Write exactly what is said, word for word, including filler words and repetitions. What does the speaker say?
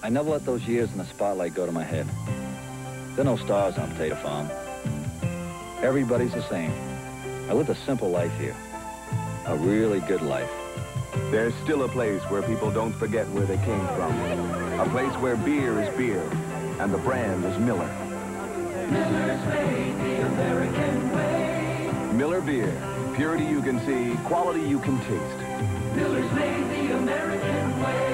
I never let those years in the spotlight go to my head. There are no stars on Potato Farm. Everybody's the same. I lived a simple life here. A really good life. There's still a place where people don't forget where they came from. A place where beer is beer, and the brand is Miller. Miller's made the American way. Miller Beer. Purity you can see, quality you can taste. Miller's made the American way.